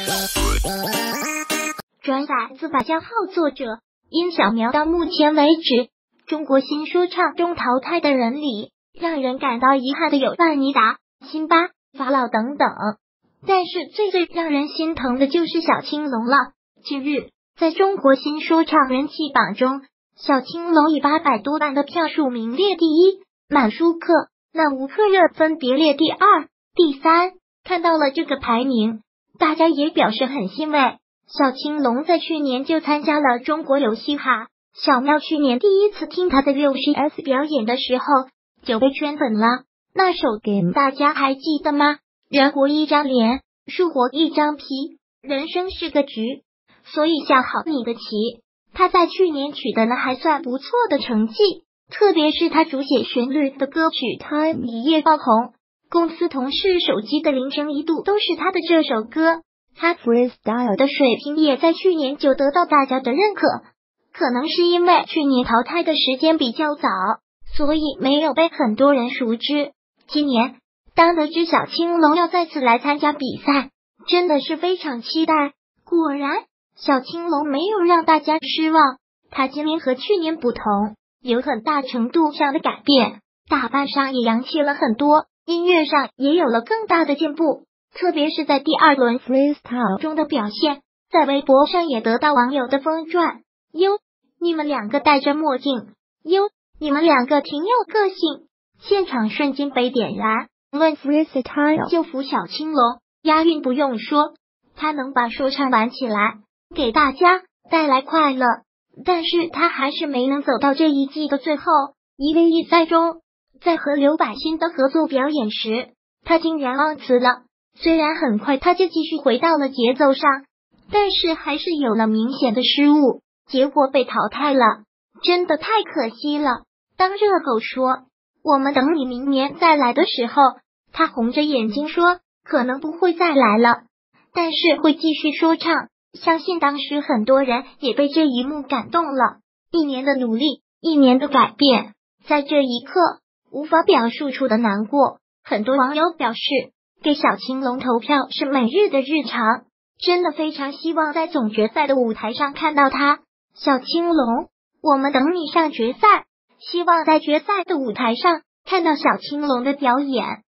转载自百家号，作者殷小苗。到目前为止，中国新说唱中淘汰的人里，让人感到遗憾的有范尼达、辛巴、法老等等，但是最让人心疼的就是小青龙了。近日，在中国新说唱人气榜中，小青龙以800多万的票数名列第一，满舒克、那吴克热分别列第二、第三。看到了这个排名，大家也表示很欣慰。小青龙在去年就参加了中国有嘻哈，小喵去年第一次听他的60S 表演的时候就被圈粉了。那首歌大家还记得吗？人活一张脸，树活一张皮，人生是个局，所以下好你的棋。他在去年取得了还算不错的成绩，特别是他主写旋律的歌曲《Time》一夜爆红，公司同事手机的铃声一度都是他的这首歌。他 freestyle 的水平也在去年就得到大家的认可，可能是因为去年淘汰的时间比较早，所以没有被很多人熟知。今年当得知小青龙要再次来参加比赛，真的是非常期待。果然，小青龙没有让大家失望，他今年和去年不同，有很大程度上的改变，打扮上也洋气了很多，音乐上也有了更大的进步。特别是在第二轮 freestyle 中的表现，在微博上也得到网友的疯传。哟，你们两个戴着墨镜，哟，你们两个挺有个性，现场瞬间被点燃。论 freestyle 就服小青龙，押韵不用说，他能把说唱玩起来，给大家带来快乐。但是他还是没能走到这一季的最后。1v1赛中，在和刘柏辛的合作表演时，他竟然忘词了。虽然很快他就继续回到了节奏上，但是还是有了明显的失误，结果被淘汰了，真的太可惜了。当热狗说我们等你明年再来的时候，他红着眼睛说可能不会再来了，但是会继续说唱。相信当时很多人也被这一幕感动了。1年的努力，1年的改变，在这一刻无法表述出的难过。很多网友表示，给小青龙投票是每日的日常，真的非常希望在总决赛的舞台上看到他。小青龙，我们等你上决赛，希望在决赛的舞台上看到小青龙的表演。